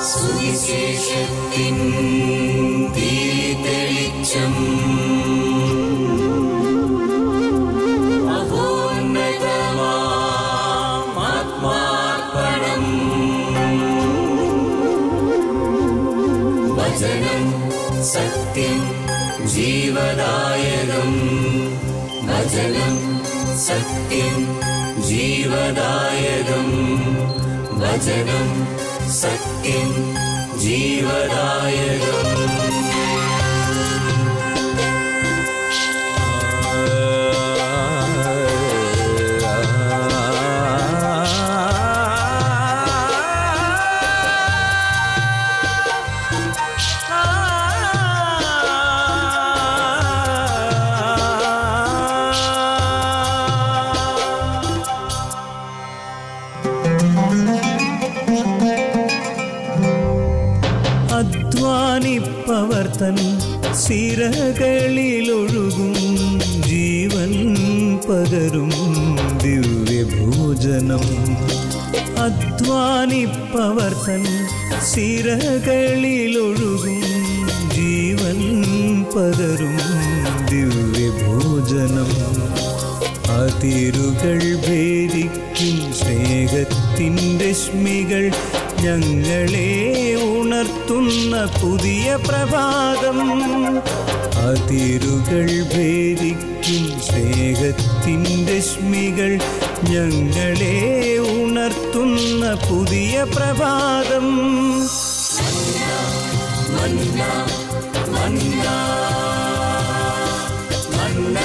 സുവിശേഷത്തിൻ ദീപ്തവെളിച്ചം ആത്മാർപ്പണം. വചനം സത്യം ജീവദായകം. വചനം സത്യം ജീവദായകം. വചനം സത്യം ജീവദായകം. അധ്വാനിപ്പവർത്തൻ സിരകളിലൊഴുകും ജീവൻ പകരും ദിവ്യഭോജനം. അധ്വാനിപ്പവർത്തൻ സിരകളിലൊഴുകും ജീവൻ പകരും ദിവ്യഭോജനം. അതിരുകൾ ഭേദിക്കും സ്നേഹത്തിൻ രശ്മികൾ ഞങ്ങളെ ഉണർത്തുന്ന പുതിയ പ്രഭാതം. അതിരുകൾ ഭേദിക്കും സ്നേഹത്തിൻ രശ്മികൾ ഞങ്ങളെ ഉണർത്തുന്ന പുതിയ പ്രഭാതം. മന്ന മന്ന മന്ന.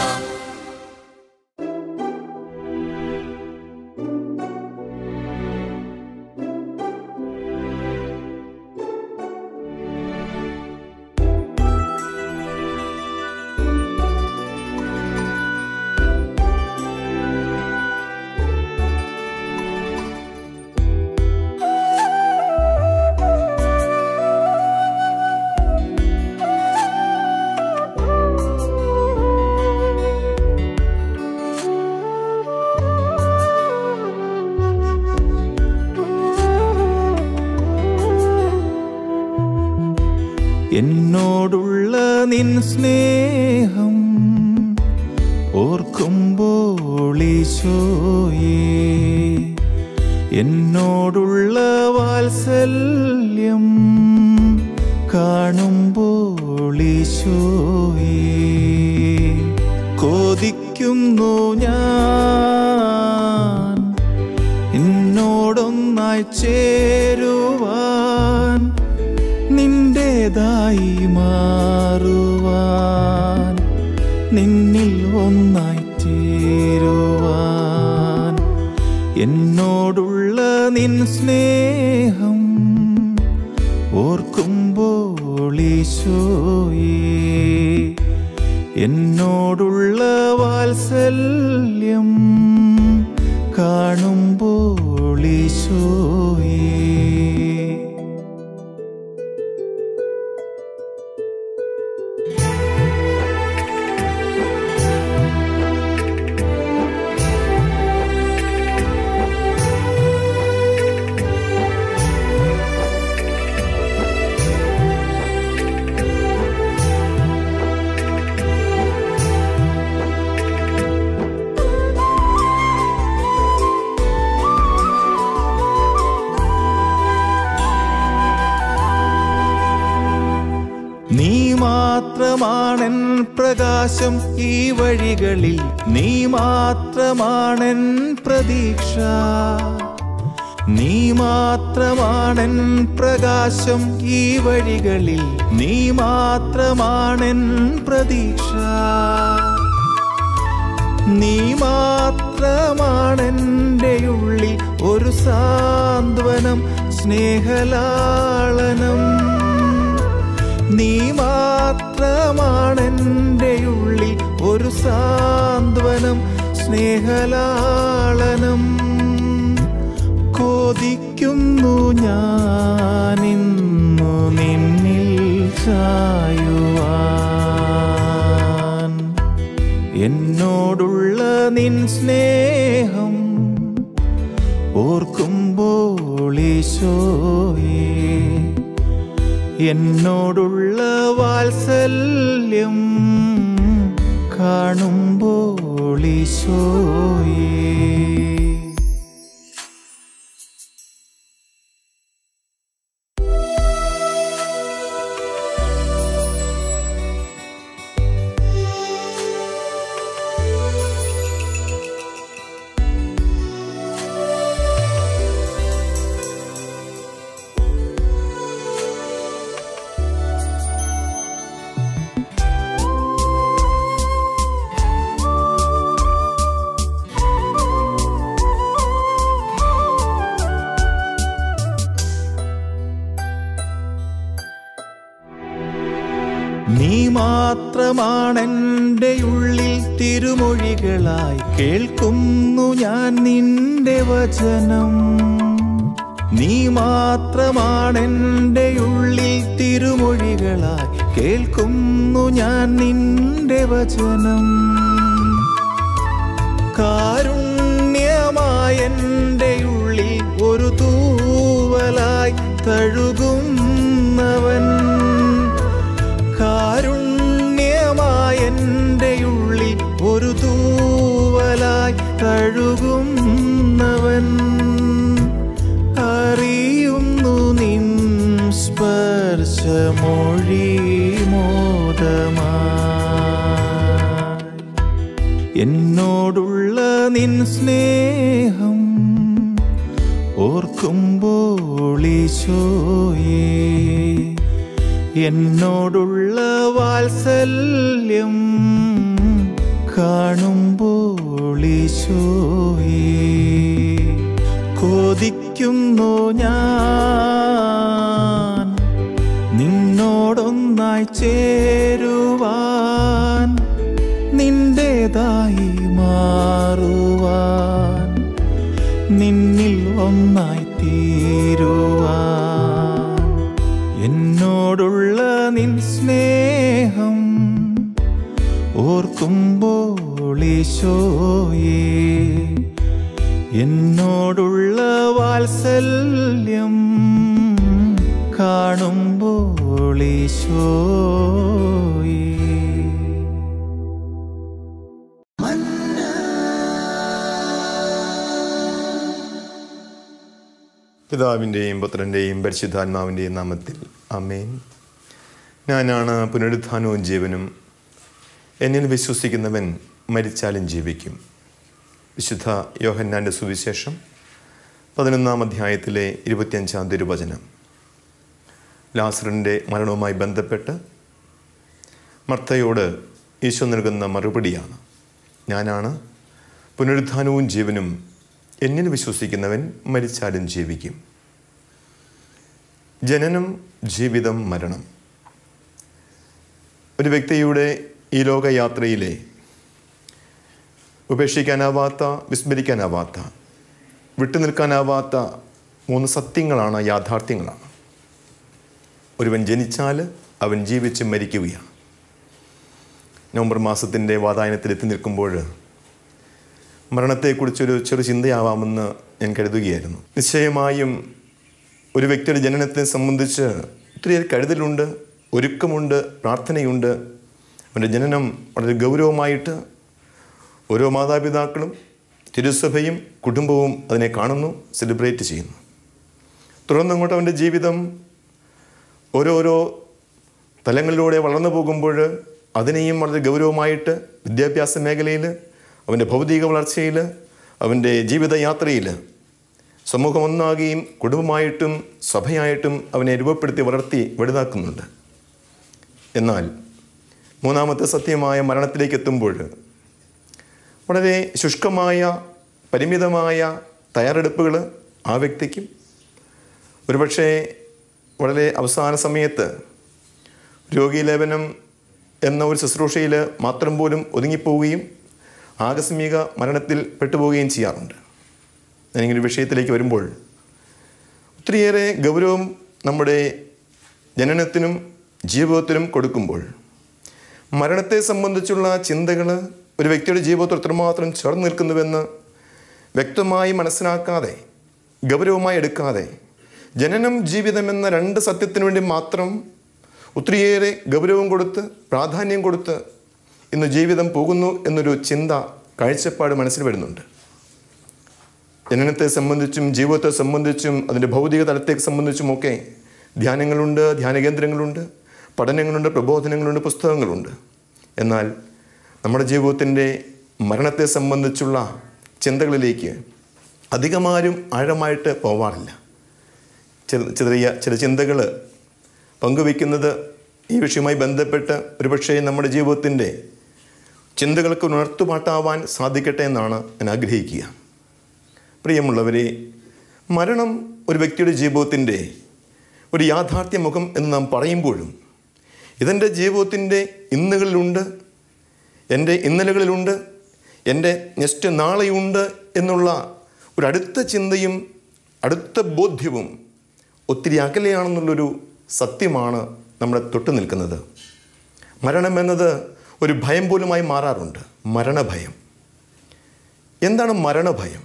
എന്നോടുള്ള നിൻ സ്നേഹം ഓർക്കുമ്പോൾ ഈശോയേ, എന്നോടുള്ള വാത്സല്യം കാണുമ്പോൾ ഈശോയേ, കൊതിക്കുന്നു ഞാൻ എന്നോടൊന്നായി ചേരുവാൻ, നിന്റേതായി മാറുവാൻ, നിന്നിൽ ഒന്നായി ചേരുവാൻ. എന്നോടുള്ള നിൻ സ്നേഹം ഓർക്കുമ്പോൾ ഈശോയേ, എന്നോടുള്ള വാത്സല്യം കാണുമ്പോൾ ഈശോയേ. നീ മാത്രമാണെൻ പ്രകാശം ഈ വഴികളിൽ, നീ മാത്രമാണെൻ പ്രതീക്ഷ, നീ മാത്രമാണെൻ പ്രകാശം ഈ വഴികളിൽ, നീ മാത്രമാണെൻ പ്രതീക്ഷ, നീ മാത്രമാണെൻ്റെ ഉള്ളിൽ ഒരു സാന്ത്വനം സ്നേഹലാളനം, നീ മാത്രമാണെൻ്റെ ഉള്ളിൽ ഒരു സാന്ത്വനം സ്നേഹലാളനം. കൊതിക്കുന്നു ഞാനിന്നു നിന്നിൽ ചായുവാൻ, എന്നോടുള്ള നിൻ സ്നേഹം ഓർക്കുമ്പോൾ എന്നോടുള്ള വാത്സല്യം കാണുമ്പോൾ ഈശോയേ. നീ മാത്രമാണെൻ്റെ ഉള്ളിൽ തിരുമൊഴികളായി കേൾക്കുന്നു ഞാൻ നിന്റെ വചനം. നീ മാത്രമാണെൻ്റെ ഉള്ളിൽ തിരുമൊഴികളായി കേൾക്കുന്നു ഞാൻ നിന്റെ വചനം. കാരുണ്യമായെൻ്റെ ഉള്ളിൽ ഒരു തൂവലായി തഴുകുന്നവൻ. കാരുണ്യമായെൻ്റെ ഉള്ളിൽ ഒരു തൂവലായി തഴുകുന്നവൻ. അറിയുന്നു നിൻ സ്പർശമൊഴി മോദമായി. എന്നോടുള്ള നിൻ സ്നേഹം ഓർക്കുമ്പോൾ ഈശോയേ. എന്നോടുള്ള വാത്സല്യം കാണുമ്പോൾ ഈശോയേ. കൊതിക്കുന്നു ഞാൻ നിന്നോടൊന്നായി ചേരുവാൻ, നിന്റേതായി മാറുവാൻ, നിന്നിൽ ഒന്നായി തീരുവാൻ. എന്നോടുള്ള നിൻ സ്നേഹം ഓർക്കുമ്പോൾ ഈശോയേ. എന്നോടുള്ള വാത്സല്യം കാണുമ്പോൾ ഈശോയേ. പിതാവിൻ്റെയും പുത്രൻ്റെയും പരിശുദ്ധാത്മാവിൻ്റെയും നാമത്തിൽ ആമേൻ. ഞാനാണ് പുനരുത്ഥാനവും ജീവനും. എന്നിൽ വിശ്വസിക്കുന്നവൻ മരിച്ചാലും ജീവിക്കും. വിശുദ്ധ യോഹന്നാൻ്റെ സുവിശേഷം 11-ാം അധ്യായത്തിലെ 25-ാം തിരുവചനം. ലാസറിൻ്റെ മരണവുമായി ബന്ധപ്പെട്ട് മർത്തയോട് ഈശോ നൽകുന്ന മറുപടിയാണ്. ഞാനാണ് പുനരുത്ഥാനവും ജീവനും. എന്നിൽ വിശ്വസിക്കുന്നവൻ മരിച്ചാലും ജീവിക്കും. ജനനം, ജീവിതം, മരണം. ഒരു വ്യക്തിയുടെ ഈ ലോകയാത്രയിലെ ഉപേക്ഷിക്കാനാവാത്ത, വിസ്മരിക്കാനാവാത്ത, വിട്ടുനിൽക്കാനാവാത്ത 3 സത്യങ്ങളാണ്, യാഥാർത്ഥ്യങ്ങളാണ്. ഒരുവൻ ജനിച്ചാൽ അവൻ ജീവിച്ച് മരിക്കുകയാണ്. നവംബർ മാസത്തിൻ്റെ വാതായനത്തിലെത്തി നിൽക്കുമ്പോൾ മരണത്തെക്കുറിച്ചൊരു ചെറു ചിന്തയാവാമെന്ന് ഞാൻ കരുതുകയായിരുന്നു. നിശ്ചയമായും ഒരു വ്യക്തിയുടെ ജനനത്തെ സംബന്ധിച്ച് ഒത്തിരിയേറെ കരുതലുണ്ട്, ഒരുക്കമുണ്ട്, പ്രാർത്ഥനയുണ്ട്. അവൻ്റെ ജനനം വളരെ ഗൗരവമായിട്ട് ഓരോ മാതാപിതാക്കളും തിരുസഭയും കുടുംബവും അതിനെ കാണുന്നു, സെലിബ്രേറ്റ് ചെയ്യുന്നു. തുടർന്നങ്ങോട്ട് അവൻ്റെ ജീവിതം ഓരോരോ തലങ്ങളിലൂടെ വളർന്നു പോകുമ്പോൾ അതിനെയും വളരെ ഗൗരവമായിട്ട് വിദ്യാഭ്യാസ മേഖലയിൽ, അവൻ്റെ ഭൗതിക വളർച്ചയിൽ, അവൻ്റെ ജീവിതയാത്രയിൽ സമൂഹം ഒന്നാകുകയും കുടുംബമായിട്ടും സഭയായിട്ടും അവനെ രൂപപ്പെടുത്തി വളർത്തി വലുതാക്കുന്നുണ്ട്. എന്നാൽ 3-ാമത്തെ സത്യമായ മരണത്തിലേക്ക് എത്തുമ്പോൾ വളരെ ശുഷ്കമായ, പരിമിതമായ തയ്യാറെടുപ്പുകൾ ആ വ്യക്തിക്കും ഒരുപക്ഷെ വളരെ അവസാന സമയത്ത് രോഗീലേപനം എന്ന ഒരു ശുശ്രൂഷയിൽ മാത്രം പോലും ഒതുങ്ങിപ്പോവുകയും ആകസ്മിക മരണത്തിൽ പെട്ടുപോവുകയും ചെയ്യാറുണ്ട്. ഞാനിങ്ങനെ വിഷയത്തിലേക്ക് വരുമ്പോൾ ഒത്തിരിയേറെ ഗൗരവം നമ്മുടെ ജനനത്തിനും ജീവിതത്തിനും കൊടുക്കുമ്പോൾ മരണത്തെ സംബന്ധിച്ചുള്ള ചിന്തകൾ ഒരു വ്യക്തിയുടെ ജീവിതത്തിൽ എത്രമാത്രം ചേർന്ന് നിൽക്കുന്നുവെന്ന് വ്യക്തമായി മനസ്സിലാക്കാതെ ഗൗരവമായി എടുക്കാതെ ജനനം ജീവിതം എന്ന രണ്ട് സത്യത്തിനു വേണ്ടി മാത്രം ഒത്തിരിയേറെ ഗൗരവം കൊടുത്ത് പ്രാധാന്യം കൊടുത്ത് ഇന്ന് ജീവിതം പോകുന്നു എന്നൊരു ചിന്ത കാഴ്ചപ്പാട് മനസ്സിൽ വരുന്നുണ്ട്. ജനനത്തെ സംബന്ധിച്ചും ജീവിതത്തെ സംബന്ധിച്ചും അതിൻ്റെ ഭൗതിക തലത്തേക്ക് സംബന്ധിച്ചുമൊക്കെ ധ്യാനങ്ങളുണ്ട്, ധ്യാനകേന്ദ്രങ്ങളുണ്ട്, പഠനങ്ങളുണ്ട്, പ്രബോധനങ്ങളുണ്ട്, പുസ്തകങ്ങളുണ്ട്. എന്നാൽ നമ്മുടെ ജീവിതത്തിൻ്റെ മരണത്തെ സംബന്ധിച്ചുള്ള ചിന്തകളിലേക്ക് അധികമാരും ആഴമായിട്ട് പോവാറില്ല. ചില ചിന്തകൾ പങ്കുവയ്ക്കുന്നത് ഈ വിഷയവുമായി ബന്ധപ്പെട്ട് ഒരുപക്ഷെ നമ്മുടെ ജീവിതത്തിൻ്റെ ചിന്തകൾക്ക് ഉണർത്തുപാട്ടാവാൻ സാധിക്കട്ടെ എന്നാണ് ഞാൻ ആഗ്രഹിക്കുക. പ്രിയമുള്ളവരെ, മരണം ഒരു വ്യക്തിയുടെ ജീവിതത്തിൻ്റെ ഒരു യാഥാർത്ഥ്യ മുഖം എന്ന് നാം പറയുമ്പോഴും ഇതെൻ്റെ ജീവിതത്തിൻ്റെ ഇന്നുകളിലുണ്ട്, എൻ്റെ ഇന്നലകളിലുണ്ട്, എൻ്റെ നെക്സ്റ്റ് നാളെയുണ്ട് എന്നുള്ള ഒരു അടുത്ത ചിന്തയും അടുത്ത ബോധ്യവും ഒത്തിരി അകലെയാണെന്നുള്ളൊരു സത്യമാണ് നമ്മളെ തൊട്ടു നിൽക്കുന്നത്. മരണമെന്നത് ഒരു ഭയം പോലുമായി മാറാറുണ്ട്. മരണഭയം. എന്താണ് മരണഭയം?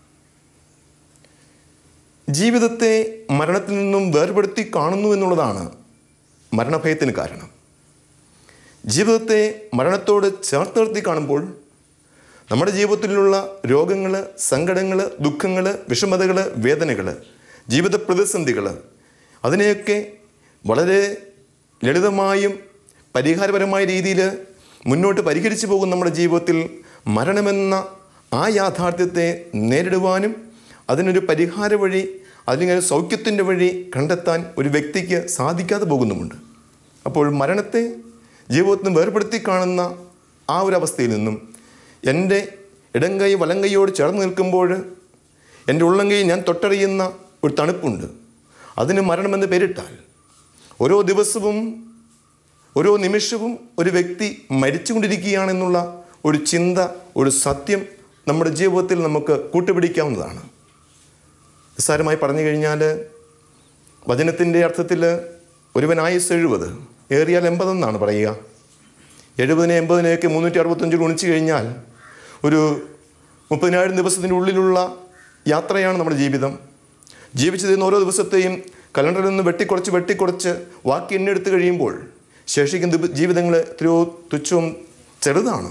ജീവിതത്തെ മരണത്തിൽ നിന്നും വേർപെടുത്തി കാണുന്നു എന്നുള്ളതാണ് മരണഭയത്തിന് കാരണം. ജീവിതത്തെ മരണത്തോട് ചേർത്ത് നിർത്തി കാണുമ്പോൾ നമ്മുടെ ജീവിതത്തിലുള്ള രോഗങ്ങൾ, സങ്കടങ്ങൾ, ദുഃഖങ്ങൾ, വിഷമതകൾ, വേദനകൾ, ജീവിത പ്രതിസന്ധികൾ, അതിനെയൊക്കെ വളരെ ലളിതമായും പരിഹാരപരമായ രീതിയിൽ മുന്നോട്ട് പരിഹരിച്ചു പോകുന്ന നമ്മുടെ ജീവിതത്തിൽ മരണമെന്ന ആ യാഥാർത്ഥ്യത്തെ നേരിടുവാനും അതിനൊരു പരിഹാര വഴി, അതിങ്ങനെ സൗഖ്യത്തിൻ്റെ വഴി കണ്ടെത്താൻ ഒരു വ്യക്തിക്ക് സാധിക്കാതെ പോകുന്നുമുണ്ട്. അപ്പോൾ മരണത്തെ ജീവിതത്തിൽ നിന്ന് വേർപെടുത്തി കാണുന്ന ആ ഒരു അവസ്ഥയിൽ നിന്നും എൻ്റെ ഇടങ്കൈ വലങ്കൈയോട് ചേർന്ന് നിൽക്കുമ്പോൾ എൻ്റെ ഉള്ളങ്കൈ ഞാൻ തൊട്ടറിയുന്ന ഒരു തണുപ്പുണ്ട്. അതിന് മരണമെന്ന് പേരിട്ടാൽ ഓരോ ദിവസവും ഓരോ നിമിഷവും ഒരു വ്യക്തി മരിച്ചുകൊണ്ടിരിക്കുകയാണെന്നുള്ള ഒരു ചിന്ത, ഒരു സത്യം നമ്മുടെ ജീവിതത്തിൽ നമുക്ക് കൂട്ടുപിടിക്കാവുന്നതാണ്. നിസ്സാരമായി പറഞ്ഞു കഴിഞ്ഞാൽ വചനത്തിൻ്റെ അർത്ഥത്തിൽ ഒരുവൻ ആയുസ് 70, ഏറിയാൽ 80 എന്നാണ് പറയുക. 70-നെ 80-നെയൊക്കെ 365 ഗുണിച്ചു കഴിഞ്ഞാൽ ഒരു 30,000 ദിവസത്തിൻ്റെ ഉള്ളിലുള്ള യാത്രയാണ് നമ്മുടെ ജീവിതം. ജീവിച്ചു തരുന്ന ഓരോ ദിവസത്തെയും കലണ്ടറിൽ നിന്ന് വെട്ടിക്കുറച്ച് വാക്കി എണ്ണെടുത്ത് കഴിയുമ്പോൾ ശേഷിക്കുന്ന ജീവിതങ്ങൾ എത്രയോ തുച്ഛവും ചെറുതാണ്.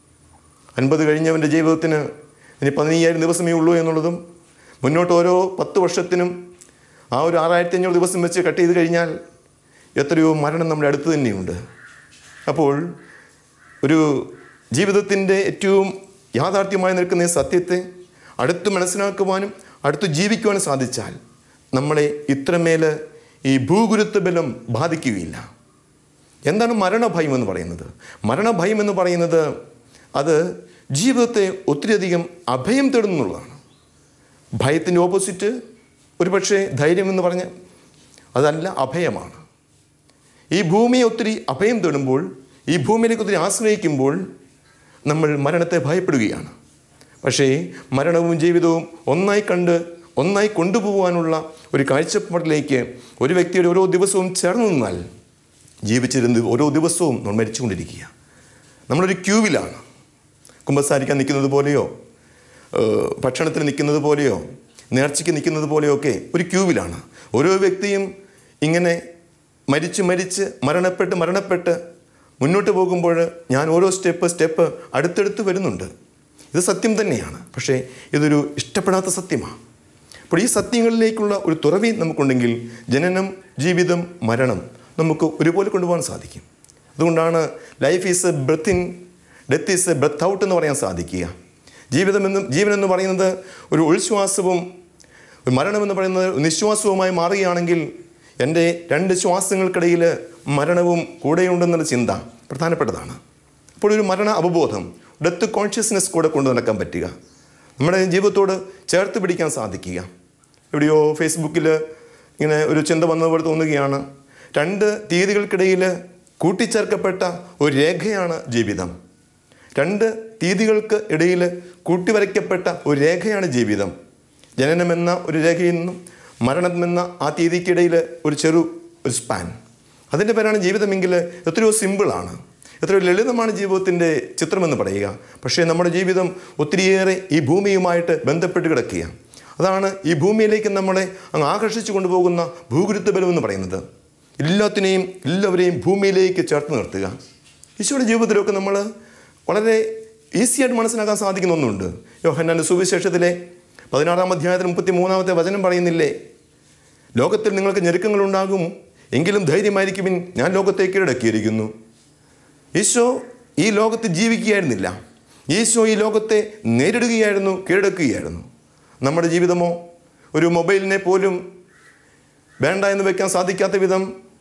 50 കഴിഞ്ഞവൻ്റെ ജീവിതത്തിന് ഇനി 15,000 ദിവസമേ ഉള്ളൂ എന്നുള്ളതും മുന്നോട്ട് ഓരോ 10 വർഷത്തിനും ആ ഒരു 6,500 ദിവസം വെച്ച് കട്ട് ചെയ്ത് കഴിഞ്ഞാൽ എത്രയോ മരണം നമ്മുടെ അടുത്ത് തന്നെയുണ്ട്. അപ്പോൾ ഒരു ജീവിതത്തിൻ്റെ ഏറ്റവും യാഥാർത്ഥ്യമായി നിൽക്കുന്ന ഈ സത്യത്തെ അടുത്ത് മനസ്സിലാക്കുവാനും അടുത്ത് ജീവിക്കുവാനും സാധിച്ചാൽ നമ്മളെ ഇത്രമേൽ ഈ ഭൂഗുരുത്വ ബലം ബാധിക്കുകയില്ല. എന്താണ് മരണഭയം എന്ന് പറയുന്നത്? മരണഭയം എന്ന് പറയുന്നത് അത് ജീവിതത്തെ ഒത്തിരിയധികം അഭയം തേടുന്നുള്ളതാണ്. ഭയത്തിൻ്റെ ഓപ്പോസിറ്റ് ഒരുപക്ഷെ ധൈര്യം എന്ന് പറഞ്ഞ് അതല്ല, അഭയമാണ്. ഈ ഭൂമിയെ ഒത്തിരി അഭയം തേടുമ്പോൾ, ഈ ഭൂമിയിലേക്ക് ഒത്തിരി ആശ്രയിക്കുമ്പോൾ നമ്മൾ മരണത്തെ ഭയപ്പെടുകയാണ്. പക്ഷേ മരണവും ജീവിതവും ഒന്നായി കണ്ട് ഒന്നായി കൊണ്ടുപോകാനുള്ള ഒരു കാഴ്ചപ്പാടിലേക്ക് ഒരു വ്യക്തിയുടെ ഓരോ ദിവസവും ചേർന്ന് നിന്നാൽ ജീവിച്ചിരുന്ന് ഓരോ ദിവസവും നമ്മൾ മരിച്ചുകൊണ്ടിരിക്കുക. നമ്മളൊരു ക്യൂവിലാണ്. കുമ്പസാരിക്കാൻ നിൽക്കുന്നത് പോലെയോ ഭക്ഷണത്തിന് നിൽക്കുന്നത് പോലെയോ നേർച്ചയ്ക്ക് നിൽക്കുന്നത് പോലെയോ ഒക്കെ ഒരു ക്യൂവിലാണ്. ഓരോ വ്യക്തിയും ഇങ്ങനെ മരിച്ച് മരണപ്പെട്ട് മുന്നോട്ട് പോകുമ്പോൾ ഞാൻ ഓരോ സ്റ്റെപ്പ് അടുത്തടുത്ത് വരുന്നുണ്ട്. ഇത് സത്യം തന്നെയാണ്. പക്ഷേ ഇതൊരു ഇഷ്ടപ്പെടാത്ത സത്യമാണ്. അപ്പോൾ ഈ സത്യങ്ങളിലേക്കുള്ള ഒരു തുറവി നമുക്കുണ്ടെങ്കിൽ ജനനം, ജീവിതം, മരണം നമുക്ക് ഒരുപോലെ കൊണ്ടുപോകാൻ സാധിക്കും. അതുകൊണ്ടാണ് life is a breath in, death is a breath out എന്ന് പറയാൻ സാധിക്കുക. ജീവനെന്ന് പറയുന്നത് ഒരു ഉൾശ്വാസവും മരണമെന്ന് പറയുന്നത് നിശ്വാസവുമായി മാറുകയാണെങ്കിൽ എൻ്റെ 2 ശ്വാസങ്ങൾക്കിടയിൽ മരണവും കൂടെയുണ്ടെന്നുള്ള ചിന്ത പ്രധാനപ്പെട്ടതാണ്. അപ്പോൾ ഒരു മരണ അവബോധം, ഡെത്ത് കോൺഷ്യസ്നെസ് കൂടെ കൊണ്ടു നടക്കാൻ പറ്റുക, നമ്മുടെ ജീവിതത്തോട് ചേർത്ത് പിടിക്കാൻ സാധിക്കുക. എവിടെയോ ഫേസ്ബുക്കിൽ ഇങ്ങനെ ഒരു ചിന്ത വന്നതുപോലെ തോന്നുകയാണ്, 2 തീയതികൾക്കിടയിൽ കൂട്ടിച്ചേർക്കപ്പെട്ട ഒരു രേഖയാണ് ജീവിതം. 2 തീയതികൾക്ക് ഇടയിൽ കൂട്ടിവരയ്ക്കപ്പെട്ട ഒരു രേഖയാണ് ജീവിതം. ജനനമെന്ന ഒരു രേഖയിൽ നിന്നും മരണമെന്ന ആ തീയതിക്കിടയിൽ ഒരു സ്പാൻ. അതിൻ്റെ പേരാണ് ജീവിതമെങ്കിൽ എത്രയോ സിമ്പിളാണ്, എത്രയോ ലളിതമാണ് ജീവിതത്തിൻ്റെ ചിത്രമെന്ന് പറയുക. പക്ഷേ നമ്മുടെ ജീവിതം ഒത്തിരിയേറെ ഈ ഭൂമിയുമായിട്ട് ബന്ധപ്പെട്ട് കിടക്കുക. അതാണ് ഈ ഭൂമിയിലേക്ക് നമ്മളെ അങ്ങ് ആകർഷിച്ചു കൊണ്ടുപോകുന്ന ഭൂഗുരുത്വ ബലം എന്ന് പറയുന്നത്. എല്ലാവരെയും ഭൂമിയിലേക്ക് ചേർത്ത് നിർത്തുക. ഈശോയുടെ ജീവിതത്തിലൊക്കെ നമ്മൾ വളരെ ഈസിയായിട്ട് മനസ്സിലാക്കാൻ സാധിക്കുന്ന ഒന്നുണ്ട്. യോഹന്നാന്റെ സുവിശേഷത്തിലെ 16-ാം അധ്യായത്തിൽ 33-ാമത്തെ വചനം പറയുന്നില്ലേ, ലോകത്തിൽ നിങ്ങൾക്ക് ഞെരുക്കങ്ങളുണ്ടാകും, എങ്കിലും ധൈര്യമായിരിക്കുവിൻ, ഞാൻ ലോകത്തെ കീഴടക്കിയിരിക്കുന്നു. ഈശോ ഈ ലോകത്ത് ജീവിക്കുകയായിരുന്നില്ല, ഈശോ ഈ ലോകത്തെ നേരിടുകയായിരുന്നു, കീഴടക്കുകയായിരുന്നു. നമ്മുടെ ജീവിതമോ ഒരു മൊബൈലിനെ പോലും വേണ്ട എന്ന് വെക്കാൻ സാധിക്കാത്ത വിധം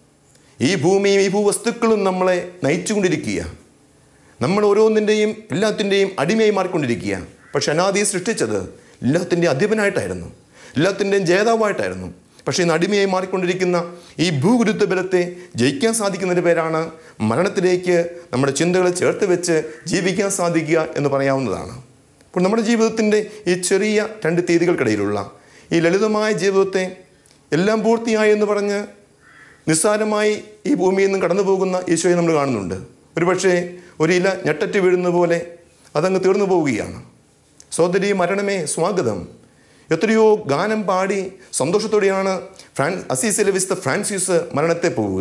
ഈ ഭൂമിയും ഈ ഭൂവസ്തുക്കളും നമ്മളെ നയിച്ചുകൊണ്ടിരിക്കുക. നമ്മൾ ഓരോന്നിൻ്റെയും എല്ലാത്തിൻ്റെയും അടിമയായി മാറിക്കൊണ്ടിരിക്കുക. പക്ഷെ അനാദി സൃഷ്ടിച്ചത് എല്ലാത്തിൻ്റെയും അധിപനായിട്ടായിരുന്നു, എല്ലാത്തിൻ്റെയും ജേതാവായിട്ടായിരുന്നു. പക്ഷേ ഇന്ന് അടിമയായി മാറിക്കൊണ്ടിരിക്കുന്ന ഈ ഭൂഗുരുത്വ ബലത്തെ ജയിക്കാൻ സാധിക്കുന്നതിൻ്റെ പേരാണ് മരണത്തിലേക്ക് നമ്മുടെ ചിന്തകളെ ചേർത്ത് വെച്ച് ജീവിക്കാൻ സാധിക്കുക എന്ന് പറയാവുന്നതാണ്. അപ്പോൾ നമ്മുടെ ജീവിതത്തിൻ്റെ ഈ ചെറിയ 2 തീയതികൾക്കിടയിലുള്ള ഈ ലളിതമായ ജീവിതത്തെ എല്ലാം പൂർത്തിയായി എന്ന് പറഞ്ഞ് നിസ്സാരമായി ഈ ഭൂമിയിൽ നിന്നും കടന്നു പോകുന്ന ഈശോയെ നമ്മൾ കാണുന്നുണ്ട്. ഒരുപക്ഷെ ഒരില ഞെട്ടറ്റ് വീഴുന്ന പോലെ അതങ്ങ് തീർന്നു പോവുകയാണ്. സഹോദരി, മരണമേ സ്വാഗതം. എത്രയോ ഗാനം പാടി സന്തോഷത്തോടെയാണ് അസീസിലെ വിശുദ്ധ ഫ്രാൻസിസ് മരണത്തെ പോവുക.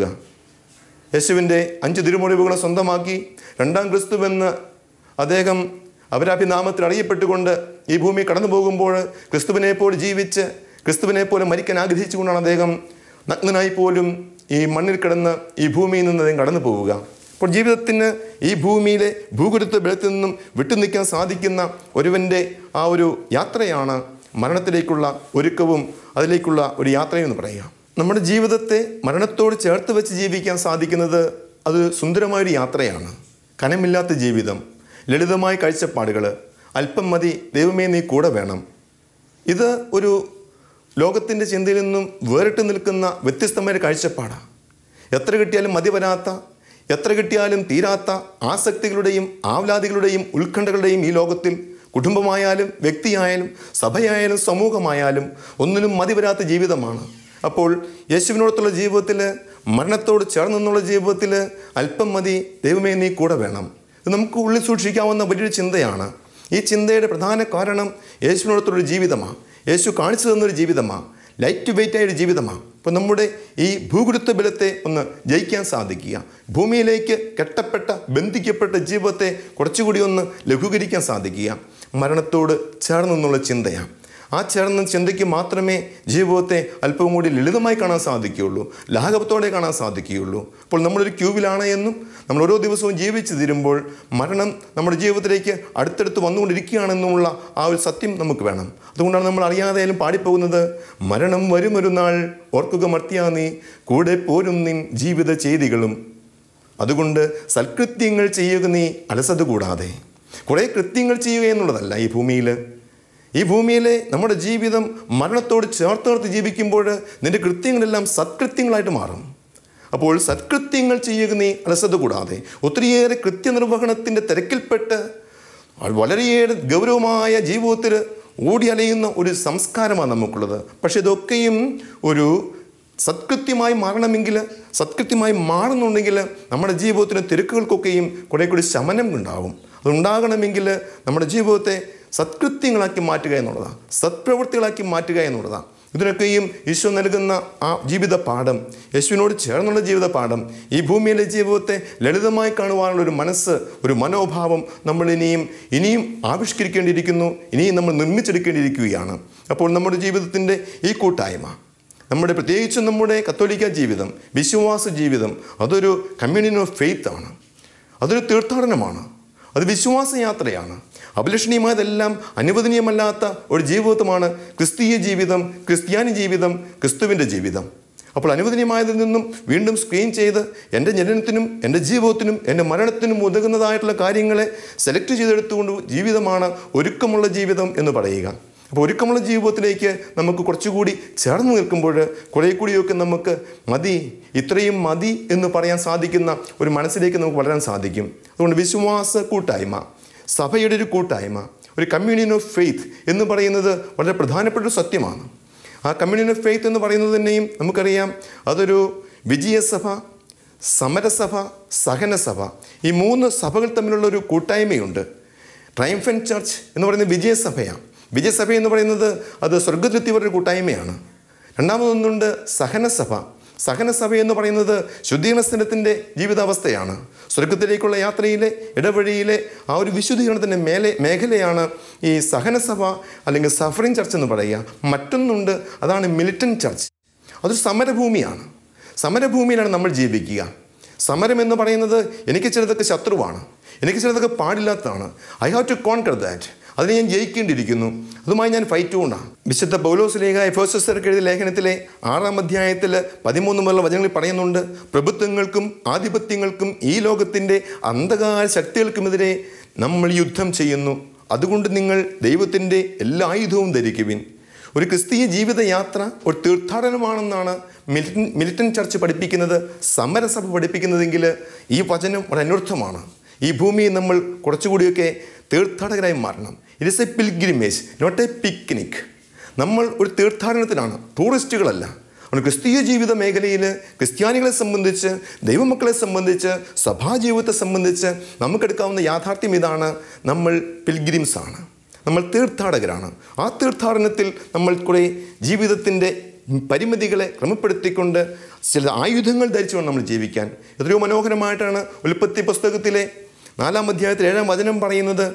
യേശുവിൻ്റെ 5 തിരുമുറിവുകളെ സ്വന്തമാക്കി 2-ാം ക്രിസ്തുവെന്ന് അദ്ദേഹം അപരാഭിനാമത്തിൽ അറിയപ്പെട്ടുകൊണ്ട് ഈ ഭൂമി കടന്നു പോകുമ്പോൾ ക്രിസ്തുവിനെ പോലെ ജീവിച്ച് ക്രിസ്തുവിനെ പോലെ മരിക്കാൻ ആഗ്രഹിച്ചുകൊണ്ടാണ് അദ്ദേഹം നഗ്നനായി പോലും ഈ മണ്ണിൽ കിടന്ന് ഈ ഭൂമിയിൽ നിന്ന് അദ്ദേഹം കടന്നു പോവുക. അപ്പോൾ ജീവിതത്തിന് ഈ ഭൂമിയിലെ ഭൂഗുരുത്വ ബലത്തിൽ നിന്നും വിട്ടുനിൽക്കാൻ സാധിക്കുന്ന ഒരുവൻ്റെ ആ ഒരു യാത്രയാണ് മരണത്തിലേക്കുള്ള ഒരുക്കവും അതിലേക്കുള്ള ഒരു യാത്രയും എന്ന് പറയുക. നമ്മുടെ ജീവിതത്തെ മരണത്തോട് ചേർത്ത് വെച്ച് ജീവിക്കാൻ സാധിക്കുന്നത് അത് സുന്ദരമായൊരു യാത്രയാണ്. കനമില്ലാത്ത ജീവിതം, ലളിതമായ കാഴ്ചപ്പാടുകൾ, അല്പം മതി, ദൈവമേ നീ കൂടെ വേണം. ഇത് ഒരു ലോകത്തിൻ്റെ ചിന്തയിൽ നിന്നും വേറിട്ട് നിൽക്കുന്ന വ്യത്യസ്തമായ കാഴ്ചപ്പാടാണ്. എത്ര കിട്ടിയാലും മതി വരാത്ത, എത്ര കിട്ടിയാലും തീരാത്ത ആസക്തികളുടെയും ആവ്ലാദികളുടെയും ഉത്കണ്ഠകളുടെയും ഈ ലോകത്തിൽ കുടുംബമായാലും വ്യക്തിയായാലും സഭയായാലും സമൂഹമായാലും ഒന്നിനും മതി വരാത്ത ജീവിതമാണ്. അപ്പോൾ യേശുവിനോടത്തുള്ള ജീവിതത്തിൽ, മരണത്തോട് ചേർന്നുള്ള ജീവിതത്തിൽ അല്പം മതി, ദൈവമേ നീ കൂടെ വേണം. ഇത് നമുക്ക് ഉള്ളിൽ സൂക്ഷിക്കാവുന്ന വലിയൊരു ചിന്തയാണ്. ഈ ചിന്തയുടെ പ്രധാന കാരണം യേശുവിനോടത്തുള്ളൊരു ജീവിതമാണ്, യേശു കാണിച്ചു തന്നൊരു ജീവിതമാണ്, ലൈറ്റ് വെയിറ്റായൊരു ജീവിതമാണ്. അപ്പോൾ നമ്മുടെ ഈ ഭൂഗുരുത്വ ബലത്തെ ഒന്ന് ജയിക്കാൻ സാധിക്കുക, ഭൂമിയിലേക്ക് കെട്ടപ്പെട്ട ബന്ധിക്കപ്പെട്ട ജീവിതത്തെ കുറച്ചുകൂടി ഒന്ന് ലഘൂകരിക്കാൻ സാധിക്കുക മരണത്തോട് ചേർന്നുള്ള ചിന്തയാണ്. ആ ചേർന്ന ചിന്തയ്ക്ക് മാത്രമേ ജീവിതത്തെ അല്പം കൂടി ലളിതമായി കാണാൻ സാധിക്കുകയുള്ളൂ, ലാഘവത്തോടെ കാണാൻ സാധിക്കുകയുള്ളൂ. അപ്പോൾ നമ്മളൊരു ക്യൂവിലാണ് എന്നും നമ്മൾ ഓരോ ദിവസവും ജീവിച്ച് തീരുമ്പോൾ മരണം നമ്മുടെ ജീവിതത്തിലേക്ക് അടുത്തടുത്ത് വന്നുകൊണ്ടിരിക്കുകയാണെന്നുമുള്ള ആ ഒരു സത്യം നമുക്ക് വേണം. അതുകൊണ്ടാണ് നമ്മൾ അറിയാതെയാലും പാടിപ്പോകുന്നത്, മരണം വരുമൊരു നാൾ ഓർക്കുക മർത്യാ നീ, കൂടെ പോരും നിൻ ജീവിത ചെയ്തികളും. അതുകൊണ്ട് സൽകൃത്യങ്ങൾ ചെയ്യുക നീ അലസത കൂടാതെ. കുറേ കൃത്യങ്ങൾ ചെയ്യുക എന്നുള്ളതല്ല ഈ ഭൂമിയിലെ നമ്മുടെ ജീവിതം മരണത്തോട് ചേർത്ത് ജീവിക്കുമ്പോൾ നിൻ്റെ കൃത്യങ്ങളെല്ലാം സത്കൃത്യങ്ങളായിട്ട് മാറും. അപ്പോൾ സത്കൃത്യങ്ങൾ ചെയ്യുക നീ അലസത കൂടാതെ. ഒത്തിരിയേറെ കൃത്യനിർവഹണത്തിൻ്റെ തിരക്കിൽപ്പെട്ട് വളരെയേറെ ഗൗരവമായ ജീവിതത്തിൽ ഓടി അലയുന്ന ഒരു സംസ്കാരമാണ് നമുക്കുള്ളത്. പക്ഷെ ഇതൊക്കെയും ഒരു സത്കൃത്യമായി മാറണമെങ്കിൽ, സത്കൃത്യമായി മാറുന്നുണ്ടെങ്കിൽ നമ്മുടെ ജീവിതത്തിന് തിരക്കുകൾക്കൊക്കെയും കുറേ കൂടി ശമനം ഉണ്ടാകും. അതുണ്ടാകണമെങ്കിൽ നമ്മുടെ ജീവിതത്തെ സത്കൃത്യങ്ങളാക്കി മാറ്റുക എന്നുള്ളതാണ്, സത്പ്രവൃത്തികളാക്കി മാറ്റുക എന്നുള്ളതാണ്. ഇതിനൊക്കെയും ഈശോ നൽകുന്ന ആ ജീവിത പാഠം, യേശുവിനോട് ചേർന്നുള്ള ജീവിത പാഠം, ഈ ഭൂമിയിലെ ജീവിതത്തെ ലളിതമായി കാണുവാനുള്ള ഒരു മനസ്സ്, ഒരു മനോഭാവം നമ്മൾ ഇനിയും ആവിഷ്കരിക്കേണ്ടിയിരിക്കുന്നു, ഇനിയും നമ്മൾ നിർമ്മിച്ചെടുക്കേണ്ടിയിരിക്കുകയാണ്. അപ്പോൾ നമ്മുടെ ജീവിതത്തിൻ്റെ ഈ കൂട്ടായ്മ, പ്രത്യേകിച്ചും നമ്മുടെ കത്തോലിക്ക ജീവിതം, വിശ്വാസ ജീവിതം, അതൊരു കമ്മ്യൂണിയൻ ഓഫ് ഫെയ്ത്ത് ആണ്, അതൊരു തീർത്ഥാടനമാണ്, അത് വിശ്വാസയാത്രയാണ്. അഭിലഷണീയമായതെല്ലാം അനുവദനീയമല്ലാത്ത ഒരു ജീവിതമാണ് ക്രിസ്തീയ ജീവിതം, ക്രിസ്ത്യാനി ജീവിതം, ക്രിസ്തുവിൻ്റെ ജീവിതം. അപ്പോൾ അനുവദനീയമായതിൽ നിന്നും വീണ്ടും സ്ക്രീൻ ചെയ്ത് എൻ്റെ ജനനത്തിനും എൻ്റെ ജീവിതത്തിനും എൻ്റെ മരണത്തിനും ഉതകുന്നതായിട്ടുള്ള കാര്യങ്ങളെ സെലക്ട് ചെയ്തെടുത്തുകൊണ്ട് ജീവിതമാണ് ഒരുക്കമുള്ള ജീവിതം എന്ന് പറയുക. അപ്പോൾ ഒരുക്കമുള്ള ജീവിതത്തിലേക്ക് നമുക്ക് കുറച്ചുകൂടി ചേർന്ന് നിൽക്കുമ്പോൾ കുറേ കൂടിയൊക്കെ നമുക്ക് ഇത്രയും മതി എന്ന് പറയാൻ സാധിക്കുന്ന ഒരു മനസ്സിലേക്ക് നമുക്ക് വളരാൻ സാധിക്കും. അതുകൊണ്ട് വിശ്വാസ കൂട്ടായ്മ, സഭയുടെ ഒരു കൂട്ടായ്മ, ഒരു കമ്മ്യൂണിയൻ ഓഫ് ഫെയ്ത്ത് എന്ന് പറയുന്നത് വളരെ പ്രധാനപ്പെട്ട ഒരു സത്യമാണ്. ആ കമ്മ്യൂണിയൻ ഓഫ് ഫെയ്ത്ത് എന്ന് പറയുന്നത് തന്നെയും നമുക്കറിയാം, അതൊരു വിജയസഭ, സമരസഭ, സഹനസഭ, ഈ 3 സഭകൾ തമ്മിലുള്ള ഒരു കൂട്ടായ്മയുണ്ട്. ട്രയംഫന്റ് ചർച്ച് എന്ന് പറയുന്നത് വിജയസഭയാണ്. വിജയസഭ എന്ന് പറയുന്നത് അത് സ്വർഗത്തിലെത്തിയവരുടെ കൂട്ടായ്മയാണ്. രണ്ടാമതൊന്നുണ്ട് സഹനസഭ. സഹനസഭ എന്ന് പറയുന്നത് ശുദ്ധീകരണത്തിൻ്റെ ജീവിതാവസ്ഥയാണ്. സ്വർഗത്തിലേക്കുള്ള യാത്രയിലെ ഇടവഴിയിലെ ആ ഒരു വിശുദ്ധീകരണത്തിൻ്റെ മേഖലയാണ് ഈ സഹനസഭ അല്ലെങ്കിൽ സഫറിങ് ചർച്ച് എന്ന് പറയുക. മറ്റൊന്നുണ്ട്, അതാണ് മിലിറ്റന്റ് ചർച്ച്. അതൊരു സമരഭൂമിയാണ്. സമരഭൂമിയിലാണ് നമ്മൾ ജീവിക്കുക. സമരം എന്ന് പറയുന്നത് എനിക്ക് ചിലതൊക്കെ ശത്രുവാണ്, എനിക്ക് ചിലതൊക്കെ പാടില്ലാത്തതാണ്. I have to conquer that. അതിനെ ഞാൻ ജയിക്കേണ്ടിയിരിക്കുന്നു, അതുമായി ഞാൻ ഫൈറ്റ് കൊണ്ടാണ്. വിശുദ്ധ പൗലോസ് ലേഖ എഫേസ്യർക്ക് എഴുതിയ ലേഖനത്തിലെ 6-ാം അധ്യായത്തിൽ 13 മുതലുള്ള വചനങ്ങളിൽ പറയുന്നുണ്ട്, പ്രഭുത്വങ്ങൾക്കും ആധിപത്യങ്ങൾക്കും ഈ ലോകത്തിൻ്റെ അന്ധകാര ശക്തികൾക്കുമെതിരെ നമ്മൾ യുദ്ധം ചെയ്യുന്നു. അതുകൊണ്ട് നിങ്ങൾ ദൈവത്തിൻ്റെ എല്ലാ ആയുധവും ധരിക്കുവിൻ. ഒരു ക്രിസ്തീയ ജീവിതയാത്ര ഒരു തീർത്ഥാടനമാണെന്നാണ് മിലിറ്റന്റ് ചർച്ച് പഠിപ്പിക്കുന്നത്, സമരസഭ പഠിപ്പിക്കുന്നതെങ്കിൽ ഈ വചനം ഒരു അനർത്ഥമാണ്. ഈ ഭൂമിയെ നമ്മൾ കുറച്ചുകൂടിയൊക്കെ തീർത്ഥാടകരായി മാറണം. It is a pilgrimage, not a picnic. നമ്മൾ ഒരു തീർത്ഥാടനത്തിലാണ്, ടൂറിസ്റ്റുകളല്ല. അതുകൊണ്ട് ക്രിസ്തീയ ജീവിത മേഖലയിൽ ക്രിസ്ത്യാനികളെ സംബന്ധിച്ച്, ദൈവമക്കളെ സംബന്ധിച്ച്, സഭാജീവിതത്തെ സംബന്ധിച്ച് നമുക്കെടുക്കാവുന്ന യാഥാർത്ഥ്യം ഇതാണ്: നമ്മൾ പിൽഗ്രിംസാണ്, നമ്മൾ തീർത്ഥാടകരാണ്. ആ തീർത്ഥാടനത്തിൽ നമ്മൾ കുറേ ജീവിതത്തിൻ്റെ പരിമിതികളെ ക്രമപ്പെടുത്തിക്കൊണ്ട് ചില ആയുധങ്ങൾ ധരിച്ചുകൊണ്ട് നമ്മൾ ജീവിക്കാൻ. എത്രയോ മനോഹരമായിട്ടാണ് ഉൽപ്പത്തി പുസ്തകത്തിലെ 4-ാം അധ്യായത്തിൽ 7-ാം വചനം പറയുന്നത്,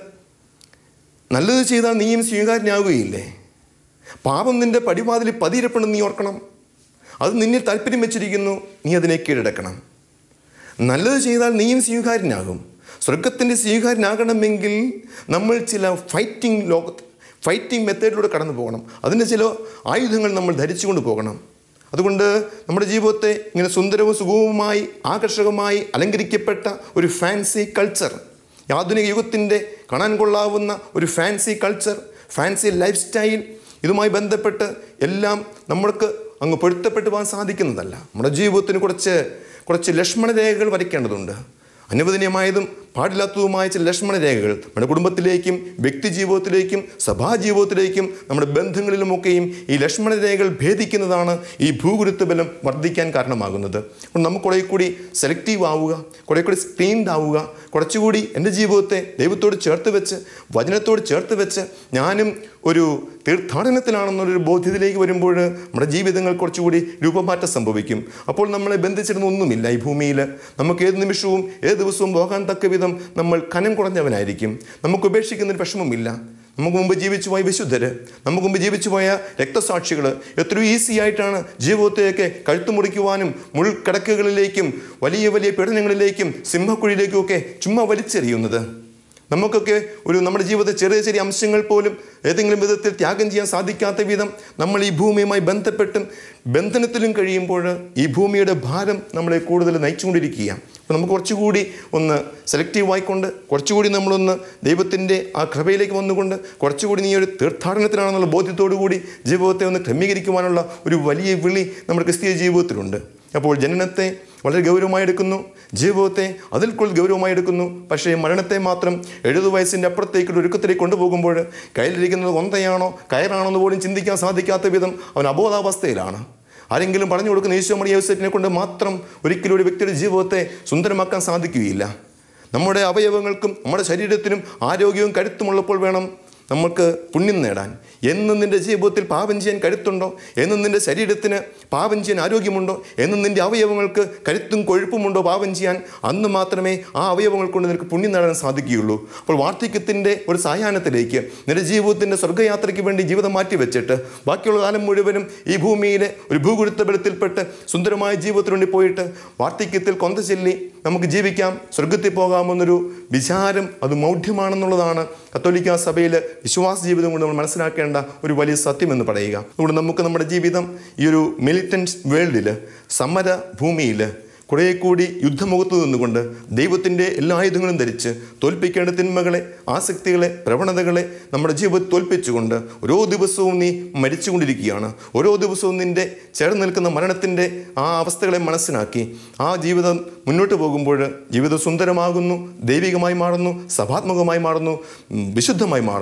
നല്ലത് ചെയ്താൽ നീയും സ്വീകാര്യനാവുകയില്ലേ? പാപം നിൻ്റെ പടിവാതിൽ പതിയിരപ്പെടും, നീ ഓർക്കണം. അത് നിന്നെ താല്പര്യം വെച്ചിരിക്കുന്നു, നീ അതിനെ കീഴടക്കണം. നല്ലത് ചെയ്താൽ നീയും സ്വീകാര്യനാകും. സ്വർഗത്തിൻ്റെ സ്വീകാര്യനാകണമെങ്കിൽ നമ്മൾ ചില ഫൈറ്റിംഗ് മെത്തേഡിലൂടെ കടന്നു പോകണം. അതിൻ്റെ ചില ആയുധങ്ങൾ നമ്മൾ ധരിച്ചുകൊണ്ട് പോകണം. അതുകൊണ്ട് നമ്മുടെ ജീവിതത്തെ ഇങ്ങനെ സുന്ദരവും സുഗമവുമായി ആകർഷകമായി അലങ്കരിക്കപ്പെട്ട ഒരു ഫാൻസി കൾച്ചർ, ആധുനിക യുഗത്തിൻ്റെ കാണാൻ കൊള്ളാവുന്ന ഒരു fancy culture, fancy lifestyle, ഇതുമായി ബന്ധപ്പെട്ട് എല്ലാം നമ്മൾക്ക് അങ്ങ് പൊരുത്തപ്പെട്ടു പോകാൻ സാധിക്കുന്നതല്ല. നമ്മുടെ ജീവിതത്തിന് കുറച്ച് ലക്ഷ്മണരേഖകൾ വരയ്ക്കേണ്ടതുണ്ട്. അനുവദനീയമായതും പാടില്ലാത്തതുമായ ചില ലക്ഷ്മണരേഖകൾ നമ്മുടെ കുടുംബത്തിലേക്കും വ്യക്തി ജീവിതത്തിലേക്കും സഭാജീവിതത്തിലേക്കും നമ്മുടെ ബന്ധങ്ങളിലുമൊക്കെയും ഈ ലക്ഷ്മണരേഖകൾ ഭേദിക്കുന്നതാണ് ഈ ഭൂഗുരുത്വ ബലം വർദ്ധിക്കാൻ കാരണമാകുന്നത്. അപ്പോൾ നമുക്ക് കുറേ കൂടി സെലക്റ്റീവ് ആവുക, കുറേ കൂടി സ്ക്രീൻഡ് ആവുക, കുറച്ചുകൂടി എൻ്റെ ജീവിതത്തെ ദൈവത്തോട് ചേർത്ത് വെച്ച്, വചനത്തോട് ചേർത്ത് വെച്ച് ഞാനും ഒരു തീർത്ഥാടനത്തിലാണെന്നുള്ളൊരു ബോധ്യത്തിലേക്ക് വരുമ്പോൾ നമ്മുടെ ജീവിതങ്ങൾ കുറച്ചുകൂടി രൂപമാറ്റം സംഭവിക്കും. അപ്പോൾ നമ്മളെ ബന്ധിച്ചിരുന്ന ഒന്നുമില്ല ഈ ഭൂമിയിൽ. നമുക്ക് ഏത് നിമിഷവും ഏത് ദിവസവും പോകാൻ തക്ക വിധം നമ്മൾ കനം കുറഞ്ഞവനായിരിക്കും. നമുക്ക് ഉപേക്ഷിക്കുന്നൊരു വിഷമമില്ല. നമുക്ക് മുമ്പ് ജീവിച്ചു പോയ വിശുദ്ധർ, നമുക്ക് മുമ്പ് ജീവിച്ചു പോയ രക്തസാക്ഷികൾ എത്രയോ ഈസി ആയിട്ടാണ് ജീവിതത്തെയൊക്കെ കഴുത്തുമുറിക്കുവാനും മുൾക്കടക്കുകളിലേക്കും വലിയ വലിയ പീഡനങ്ങളിലേക്കും സിംഹക്കുഴിയിലേക്കും ഒക്കെ ചുമ്മാ വലിച്ചെറിയുന്നത്. നമുക്കൊക്കെ നമ്മുടെ ജീവിതത്തിൽ ചെറിയ ചെറിയ അംശങ്ങൾ പോലും ഏതെങ്കിലും വിധത്തിൽ ത്യാഗം ചെയ്യാൻ സാധിക്കാത്ത വിധം നമ്മൾ ഈ ഭൂമിയുമായി ബന്ധപ്പെട്ടും ബന്ധനത്തിലും കഴിയുമ്പോൾ ഈ ഭൂമിയുടെ ഭാരം നമ്മളെ കൂടുതൽ നയിച്ചുകൊണ്ടിരിക്കുകയാണ്. അപ്പോൾ നമുക്ക് കുറച്ചുകൂടി ഒന്ന് സെലക്റ്റീവായിക്കൊണ്ട്, കുറച്ചുകൂടി നമ്മളൊന്ന് ദൈവത്തിൻ്റെ ആ കൃപയിലേക്ക് വന്നുകൊണ്ട്, കുറച്ചുകൂടി നീ ഒരു തീർത്ഥാടനത്തിലാണെന്നുള്ള ബോധ്യത്തോടു കൂടി ജീവിതത്തെ ഒന്ന് ക്രമീകരിക്കുവാനുള്ള ഒരു വലിയ വിളി നമ്മുടെ ക്രിസ്തീയ ജീവിതത്തിലുണ്ട്. അപ്പോൾ ജനനത്തെ വളരെ ഗൗരവമായി എടുക്കുന്നു, ജീവിതത്തെ അതിൽ കൂടുതൽ ഗൗരവമായി എടുക്കുന്നു. പക്ഷേ മരണത്തെ മാത്രം 70 വയസ്സിൻ്റെ അപ്പുറത്തേക്കുള്ള ഒരുക്കത്തിലേക്ക് കൊണ്ടുപോകുമ്പോൾ കയ്യിലിരിക്കുന്നത് കൊന്തയാണോ കയറാണോ എന്ന് പോലും ചിന്തിക്കാൻ സാധിക്കാത്ത വിധം അവൻ അബോധാവസ്ഥയിലാണ്. ആരെങ്കിലും പറഞ്ഞു കൊടുക്കുന്ന ഈശോ മറിയ യോസേപ്പിനെ കൊണ്ട് മാത്രം ഒരിക്കലും ഒരു വ്യക്തിയുടെ ജീവിതത്തെ സുന്ദരമാക്കാൻ സാധിക്കുകയില്ല. നമ്മുടെ അവയവങ്ങൾക്കും നമ്മുടെ ശരീരത്തിനും ആരോഗ്യവും കരുത്തുമുള്ളപ്പോൾ വേണം നമുക്ക് പുണ്യം നേടാൻ. എന്നും നിൻ്റെ ജീവിതത്തിൽ പാപം ചെയ്യാൻ കരുത്തുണ്ടോ, എന്നും നിൻ്റെ ശരീരത്തിന് പാപം ചെയ്യാൻ ആരോഗ്യമുണ്ടോ, എന്നും നിൻ്റെ അവയവങ്ങൾക്ക് കരുത്തും കൊഴുപ്പുമുണ്ടോ പാപം ചെയ്യാൻ, അന്ന് മാത്രമേ ആ അവയവങ്ങൾ കൊണ്ട് നിനക്ക് പുണ്യം നേടാൻ സാധിക്കുകയുള്ളൂ. അപ്പോൾ വാർദ്ധക്യത്തിൻ്റെ ഒരു സായാഹ്നത്തിലേക്ക് നിൻ്റെ ജീവിതത്തിൻ്റെ സ്വർഗ്ഗയാത്രയ്ക്ക് വേണ്ടി ജീവിതം മാറ്റിവെച്ചിട്ട് ബാക്കിയുള്ള കാലം മുഴുവനും ഈ ഭൂമിയിലെ ഒരു ഭൂഗുരുത്വ ബലത്തിൽപ്പെട്ട് സുന്ദരമായ ജീവിതത്തിന് വേണ്ടി പോയിട്ട് വാർദ്ധക്യത്തിൽ കൊന്ത ചൊല്ലി നമുക്ക് ജീവിക്കാം, സ്വർഗത്തിൽ പോകാമെന്നൊരു വിചാരം അത് മൗഢ്യമാണെന്നുള്ളതാണ് കത്തോലിക്കാ സഭയിൽ വിശ്വാസ ജീവിതം കൊണ്ട് നമ്മൾ മനസ്സിലാക്കേണ്ട ഒരു വലിയ സത്യം എന്ന് പറയുക. അതുകൊണ്ട് നമുക്ക് നമ്മുടെ ജീവിതം ഈ ഒരു മിലിറ്റന്റ് വേൾഡിൽ, സമര ഭൂമിയിൽ കുറേ കൂടി യുദ്ധമുഖത്ത് നിന്നുകൊണ്ട് ദൈവത്തിൻ്റെ എല്ലാ ആയുധങ്ങളും ധരിച്ച് തോൽപ്പിക്കേണ്ട തിന്മകളെ, ആസക്തികളെ, പ്രവണതകളെ നമ്മുടെ ജീവിതത്തിൽ തോൽപ്പിച്ചുകൊണ്ട് ഓരോ ദിവസവും നീ മരിച്ചുകൊണ്ടിരിക്കുകയാണ്. ഓരോ ദിവസവും നിൻ്റെ ചേർന്ന് നിൽക്കുന്ന മരണത്തിൻ്റെ ആ അവസ്ഥകളെ മനസ്സിലാക്കി ആ ജീവിതം മുന്നോട്ട് പോകുമ്പോൾ ജീവിതം സുന്ദരമാകുന്നു, ദൈവികമായി മാറുന്നു, സഭാത്മകമായി മാറുന്നു, വിശുദ്ധമായി മാറുന്നു.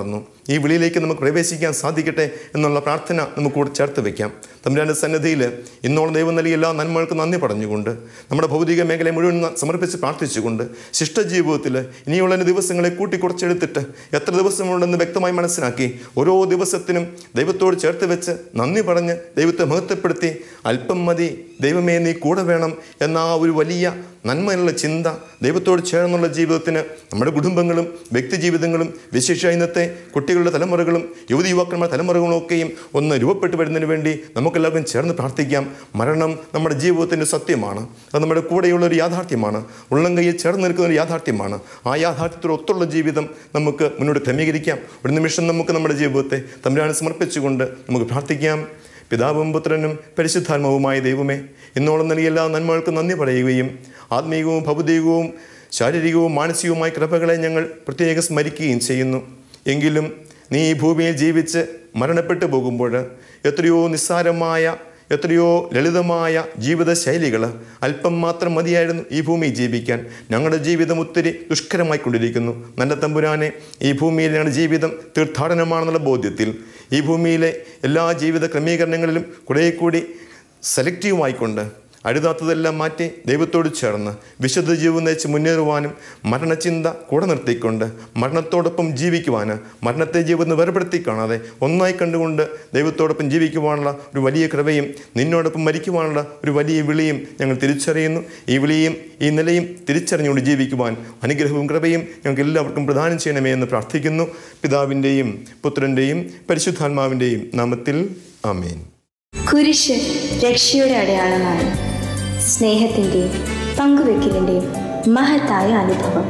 ഈ വിളിയിലേക്ക് നമുക്ക് പ്രവേശിക്കാൻ സാധിക്കട്ടെ എന്നുള്ള പ്രാർത്ഥന നമുക്ക് കൂടെ ചേർത്ത് വയ്ക്കാം. തമ്പുരാൻ്റെ സന്നിധിയിൽ ഇന്നോളം ദൈവം നൽകിയ എല്ലാ നന്മകൾക്ക് നന്ദി പറഞ്ഞുകൊണ്ട്, നമ്മുടെ ഭൗതിക മേഖലയെ മുഴുവൻ സമർപ്പിച്ച് പ്രാർത്ഥിച്ചുകൊണ്ട്, ശിഷ്ടജീവിതത്തിൽ ഇനിയുള്ള ദിവസങ്ങളെ കൂട്ടിക്കുറച്ചെടുത്തിട്ട് എത്ര ദിവസമുണ്ടെന്ന് വ്യക്തമായി മനസ്സിലാക്കി ഓരോ ദിവസത്തിനും ദൈവത്തോട് ചേർത്ത് വെച്ച് നന്ദി പറഞ്ഞ് ദൈവത്തെ മഹത്വപ്പെടുത്തി, അല്പം മതി ദൈവമേ നീ കൂടെ വേണം എന്ന ആ ഒരു വലിയ നന്മയുള്ള ചിന്ത, ദൈവത്തോട് ചേർന്നുള്ള ജീവിതത്തിന് നമ്മുടെ കുടുംബങ്ങളും വ്യക്തി ജീവിതങ്ങളും വിശേഷിച്ച ഇന്നത്തെ കുട്ടികളുടെ തലമുറകളും യുവതി യുവാക്കന്മാരുടെ തലമുറകളൊക്കെയും ഒന്ന് രൂപപ്പെട്ടു വരുന്നതിന് വേണ്ടി നമുക്കെല്ലാവർക്കും ചേർന്ന് പ്രാർത്ഥിക്കാം. മരണം നമ്മുടെ ജീവിതത്തിൻ്റെ സത്യമാണ്. അത് നമ്മുടെ കൂടെയുള്ളൊരു യാഥാർത്ഥ്യമാണ്. ഉള്ളം കയ്യിൽ ചേർന്ന് നിൽക്കുന്നൊരു യാഥാർത്ഥ്യമാണ്. ആ യാഥാർത്ഥ്യത്തോടൊത്തുള്ള ജീവിതം നമുക്ക് മുന്നോട്ട് ക്രമീകരിക്കാം. ഒരു നിമിഷം നമുക്ക് നമ്മുടെ ജീവിതത്തെ തമ്പുരാന് സമർപ്പിച്ചുകൊണ്ട് നമുക്ക് പ്രാർത്ഥിക്കാം. പിതാവും പുത്രനും പരിശുദ്ധാത്മാവുമായ ദൈവമേ, ഇന്നോളം നൽകിയ എല്ലാ നന്മകൾക്കും നന്ദി പറയുകയും ആത്മീയവും ഭൗതികവും ശാരീരികവും മാനസികവുമായ കൃപകളെ ഞങ്ങൾ പ്രത്യേകം സ്മരിക്കുകയും ചെയ്യുന്നു. എങ്കിലും നീ ഈ ഭൂമിയിൽ ജീവിച്ച് മരണപ്പെട്ടു പോകുമ്പോൾ എത്രയോ നിസ്സാരമായ, എത്രയോ ലളിതമായ ജീവിതശൈലികൾ അല്പം മാത്രം മതിയായിരുന്നു ഈ ഭൂമിയിൽ ജീവിക്കാൻ. ഞങ്ങളുടെ ജീവിതം ഒത്തിരി ദുഷ്കരമായിക്കൊണ്ടിരിക്കുന്നു. നല്ല തമ്പുരാനെ, ഈ ഭൂമിയിൽ ഞങ്ങളുടെ ജീവിതം തീർത്ഥാടനമാണെന്നുള്ള ബോധ്യത്തിൽ ഈ ഭൂമിയിലെ എല്ലാ ജീവിത ക്രമീകരണങ്ങളിലും കുറേ കൂടി സെലക്റ്റീവായിക്കൊണ്ട് അഴുതാത്തതെല്ലാം മാറ്റി ദൈവത്തോട് ചേർന്ന് വിശുദ്ധ ജീവിതം നയിച്ച് മുന്നേറുവാനും മരണചിന്ത കൂടെ നിർത്തിക്കൊണ്ട് മരണത്തോടൊപ്പം ജീവിക്കുവാൻ, മരണത്തെ ജീവിതം വേർപെടുത്തി കാണാതെ ഒന്നായി കണ്ടുകൊണ്ട് ദൈവത്തോടൊപ്പം ജീവിക്കുവാനുള്ള ഒരു വലിയ കൃപയും നിന്നോടൊപ്പം മരിക്കുവാനുള്ള ഒരു വലിയ വിളിയും ഞങ്ങൾ തിരിച്ചറിയുന്നു. ഈ വിളിയും ഈ നിലയും തിരിച്ചറിഞ്ഞുകൊണ്ട് ജീവിക്കുവാൻ അനുഗ്രഹവും കൃപയും ഞങ്ങൾക്ക് എല്ലാവർക്കും പ്രദാനം ചെയ്യണമേ എന്ന് പ്രാർത്ഥിക്കുന്നു. പിതാവിൻ്റെയും പുത്രൻ്റെയും പരിശുദ്ധാത്മാവിൻ്റെയും നാമത്തിൽ ആമേൻ. കുരിശ് രക്ഷയുടെ അടയാളമാണ്. സ്നേഹത്തിൻ്റെയും പങ്കുവെക്കലിൻ്റെയും മഹത്തായ അനുഭവം.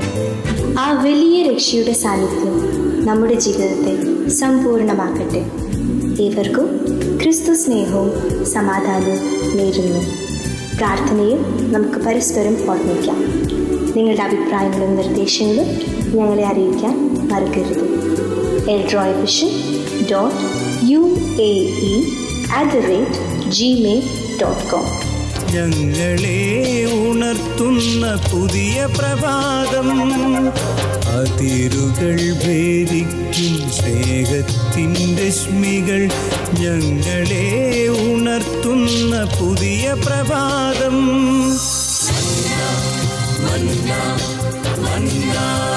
ആ വലിയ രക്ഷയുടെ സാന്നിധ്യം നമ്മുടെ ജീവിതത്തെ സമ്പൂർണ്ണമാക്കട്ടെ. ഏവർക്കും ക്രിസ്തു സ്നേഹവും സമാധാനവും നേരുന്നു. പ്രാർത്ഥനയിൽ നമുക്ക് പരസ്പരം ഓർമ്മിക്കാം. നിങ്ങളുടെ അഭിപ്രായങ്ങളും നിർദ്ദേശങ്ങളും ഞങ്ങളെ അറിയിക്കാൻ മറക്കരുത്. eldroyvision.uae@gmail.com. ഞങ്ങളെ ഉണർത്തുന്ന പുതിയ പ്രഭാതം, അതിരുകൾ ഭേദിക്കും സ്നേഹത്തിൻ്റെ രശ്മികൾ. ഞങ്ങളെ ഉണർത്തുന്ന പുതിയ പ്രഭാതം. മന്ന മന്ന